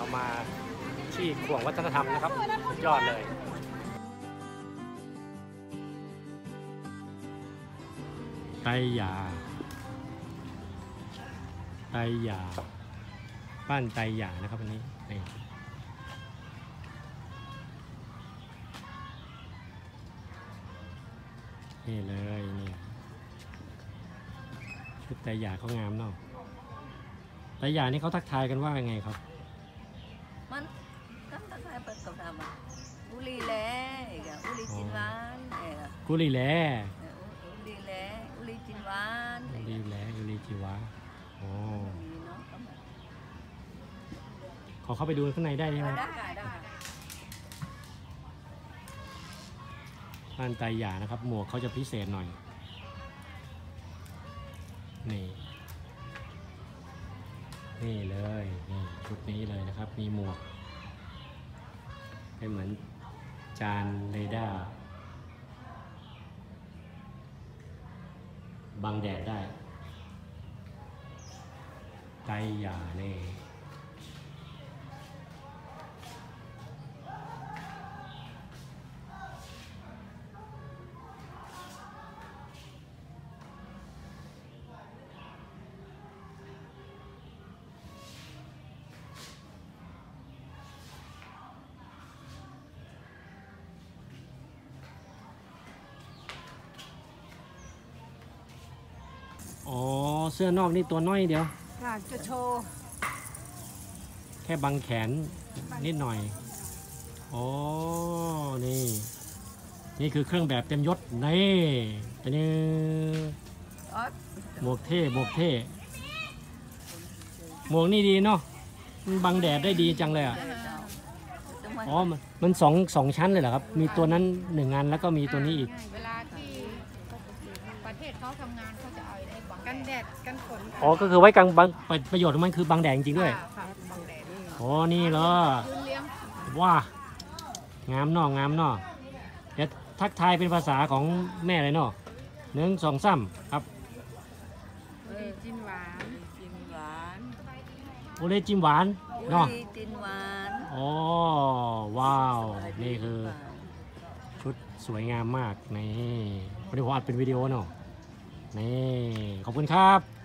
มาที่ขวงวัฒนธรรมนะครับสุดยอดเลยไตหยาบ้านไตหยานะครับวันนี้นี่เลยนี่ชุดไตหยาเขางามเนาะไตหยานี่เขาทักทายกันว่าไงครับมันก็ทักทายเปิดกับทำอุลีแหล่อุลีจินหวานกุลีแหล่อุลีแหล่อุลีจินหวานอุลีแหล่อุลีจินหวานอ๋อขอเข้าไปดูข้างในได้ไหมได้บ้านไตหยานะครับหมวกเขาจะพิเศษหน่อยนี่เลยนี่ชุดนี้เลยนะครับมีหมวกเป็นเหมือนจานเรดาร์บังแดดได้ไตหยาเนี่ยอ๋อเสื้อนอกนี่ตัวน้อยเดียวจะโชว์แค่บังแขนนิดหน่อยอ๋อนี่คือเครื่องแบบเต็มยศนี่ตัวนี้หมวกเท่หมวกนี่ดีเนาะมันบังแดดได้ดีจังเลยอ่ะอ๋อมันสองชั้นเลยเหรอครับมีตัวนั้น1 อันแล้วก็มีตัวนี้อีกเวลาที่ประเทศเขาทำงานเขาจะเอาไอ้กันแดดกันฝนอ๋อก็คือไว้กลางประโยชน์ของมันคือบังแดดจริงๆด้วยอ๋อนี่เหรอว้างามเนาะเดี๋ยวทักทายเป็นภาษาของแม่เลยเนาะ1 2 3ครับโอเลจินหวานโอเลจิมหวานเนาะจินหวานอ๋อว้าวนี่คือชุดสวยงามมากนี่วันนี้ผมอัดเป็นวิดีโอเนาะนี่ขอบคุณครับ